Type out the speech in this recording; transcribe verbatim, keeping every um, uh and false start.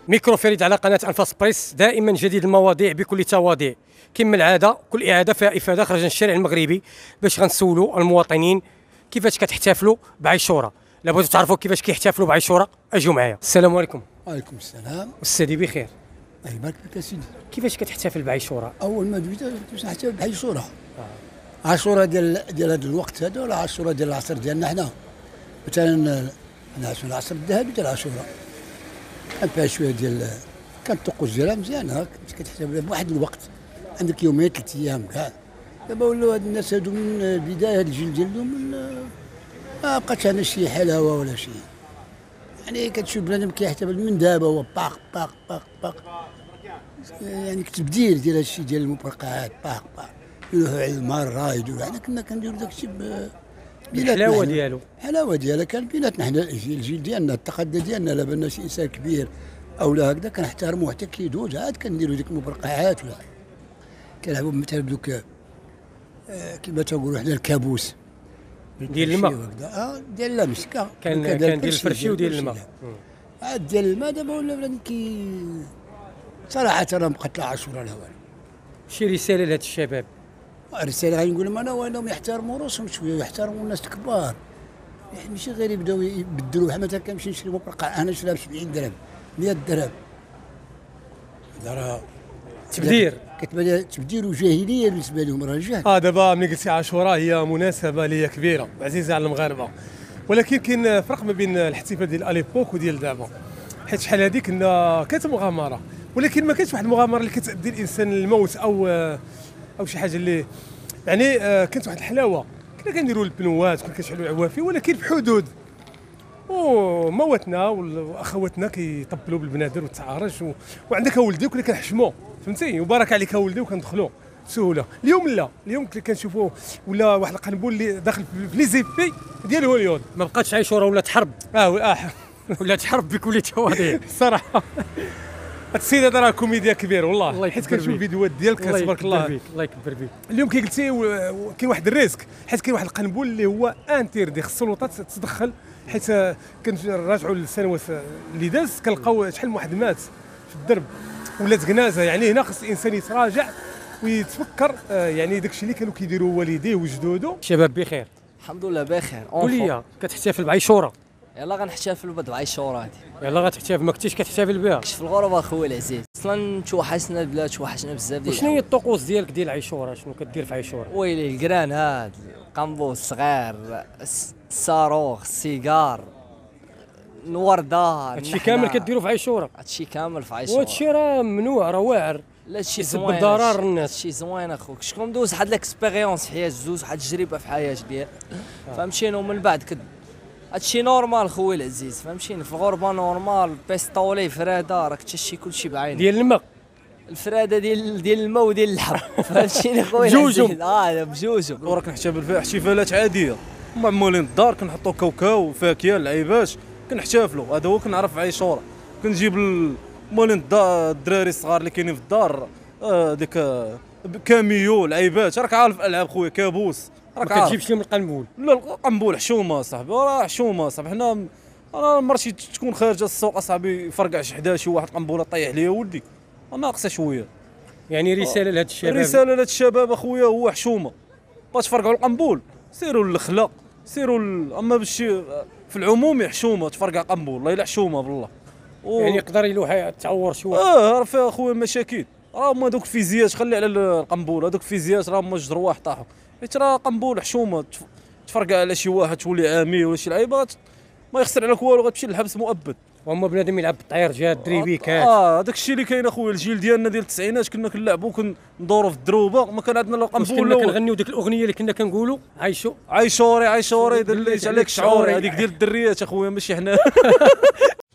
ميكرو فريد على قناه انفاس بريس، دائما جديد المواضيع بكل تواضيع. كما العاده كل اعاده فيها افاده. خرجنا الشارع المغربي باش غنسولوا المواطنين كيفاش كتحتفلوا بعاشوراء. لا بغيتوا تعرفوا كيفاش كيحتفلوا بعاشوراء اجوا معايا. السلام عليكم. وعليكم السلام. استاذي بخير؟ الله يبارك فيك يا سيدي. كيفاش كتحتفل بعاشوراء؟ اول ما بديت نحتفل بعاشوراء. آه. عاشوراء ديال ديال هذا الوقت هذا ولا عاشوراء ديال العصر ديالنا حنا؟ مثلا نعيشوا العصر الذهبي ديال عاشوراء. كان فيها شويه ديال كانت الطقوس ديالها مزيانه، كنت كتحتفل بواحد الوقت، عندك يومين ثلاث ايام كاع. دابا ولاو هاد الناس هادو من البدايه، هاد الجيل ديالهم من ما بقاتش عندنا شي حلاوه ولا شي، يعني كتشوف بنادم كيحتفل من دابا هو باق باق باق باق، يعني كتبديل ديال هادشي ديال المفرقعات باق باق، يروحوا على المره يدوروا. حنا كنا كنديروا داكشي الحلاوه ديالو، الحلاوه ديالها كان بيناتنا حنا الجيل ديالنا، التقدم ديالنا. لا بان شي انسان كبير او لا هكذا كنحترموه حتى كيدوز عاد كنديروا ديك المفرقعات ولا كنلعبوا مثلا دوك آه كما تنقولوا حنا الكابوس ديال الماء. اه ديال اللمس كان كان كان ديال الفرشي وديال الماء. عاد ديال الماء دابا ولا بنادم كي صراحه راه مقتله عاشوراء لا والو. شي رساله لهاد الشباب؟ الرساله غنقول لهم انا وانهم يحترموا راسهم شويه ويحترموا الناس الكبار، يعني ماشي غير يبداو يبدلوا. بحال مثلا كنمشي نشري مفرقع انا نشريها ب سبعين درهم مية درهم، هذا راه تبذير، كتبان تبذير وجاهليه بالنسبه لهم، راه جهل. اه دابا ملي قلتي عاشوراء هي مناسبه اللي هي كبيره عزيزه على المغاربه، ولكن كاين فرق ما بين الاحتفال ديال اليبوك وديال دابا. حيت شحال هذيك كنا كانت مغامره، ولكن ما كانتش واحد المغامره اللي كتادي الانسان للموت او او شي حاجه اللي يعني آه كانت واحد الحلاوه. كنا كنديروا البنوات، كنا كنشعلوا العوافي، ولكن بحدود. ومواتنا واخواتنا كيطبلوا بالبنادر والتعارش و... وعندك ولدي وكنا كنحشموه، فهمتي، وبارك عليك ولدي وكندخلوا بسهوله. اليوم لا، اليوم كنشوفوا ولا واحد القنبول اللي داخل في لي زيبي ديال هوليود. ما بقاتش عاشوراء ولات حرب. اه اه ولات حرب بكل تواضيع الصراحه. هاد السيد هذا راه كوميديا كبير والله، الله حيت كنشوف الفيديوهات ديالك تبارك الله. الله يكبر بيك. اليوم كي قلتي كاين واحد الريسك، حيت كاين واحد القنبول اللي هو انتيردي، خص السلطات تتدخل. حيت كنراجعوا للسنوات اللي داز كنلقاو شحال من واحد مات في الدرب ولات كنازه. يعني هنا خص الانسان يتراجع ويتفكر يعني داكشي اللي كانوا كيديروا والديه وجدوده. شباب بخير؟ الحمد لله بخير. قول لي كتحتفل بعاشوراء؟ يلا غنحتفلوا بعاشوراء هادي. يلا غتحتفل، ما كنتيش كتحتفل بها؟ كنت في الغربه اخويا العزيز، اصلا توحشنا البلاد، توحشنا بزاف ديال. وشنو هي الطقوس ديالك ديال عاشوراء؟ شنو كدير في عاشوراء؟ ويلي الكران هاد القنبو الصغير، الصاروخ، السيجار، الورده، هادشي كامل كديروا في عاشوراء؟ هادشي كامل في عاشوراء. وهادشي راه ممنوع، راه واعر. لا هادشي زوين، يسبب ضرر الناس. هادشي زوين اخوك، شكون دوز واحد الاكسبيريونس في حياه زوج، واحد التجربه في حياه ديال فهمتيني. ومن بعد كد هادشي نورمال خويا العزيز، فهمتيني. في الغربه نورمال، بيستولي فرادة، راك تشي كلشي بعينك. ديال الماء، الفراده ديال ديال الماء وديال اللحم، فهمتيني خويا بجوجهم. اه بجوجهم. ورا كنحتفل فيها احتفالات عاديه، معمولين الدار، كنحطوا كاوكاو وفاكهه لعيبات كنحتفلوا. هذا هو كنعرف عاشوراء. كنجيب مولين الدار الدراري الصغار اللي كاينين في الدار، آه ديك آه كاميو لعيبات، راك عارف الالعاب خويا، كابوس راك ما كتجيبش لهم القنبول؟ لا القنبول حشومه صاحبي، راه حشومه صاحبي. حنا انا مرتي تكون خارجه السوق اصاحبي يفرقع شي حدا شي واحد قنبوله طيح ليا ولدي، ناقصه شويه. يعني رساله لهاد الشباب؟ رساله لهاد الشباب اخويا هو حشومه، باش تفرقعوا القنبول سيروا للخلا، سيروا ل... اما باش في العموم حشومه تفرقع قنبول والله الا حشومه بالله. و... يعني يقدر يلوح تعور شي واحد. اه راه فيها اخويا مشاكل، راه هما دوك الفيزيات، خلي على القنبول، هذوك الفيزيات راه هما جوج رواح طاحوا. حيت راه قنبول حشومه تفرقع على شي واحد تولي عامي ولا شي لعيبات ما يخسر عليك والو، غتمشي للحبس مؤبد. وهما بنادم يلعب بالطير جات دريبيكات. اه داك الشيء اللي كاين اخويا. الجيل ديالنا ديال التسعينات كنا كنلعبوا كندوروا في الدروبه، ما كان عندنا لا قنبول. كنا كنغنيو ديك الاغنيه اللي كنا كنقولوا عايشو عايشوري عايشوري دليت عليك شعوري، هذيك ديال الدريات اخويا ماشي حنا.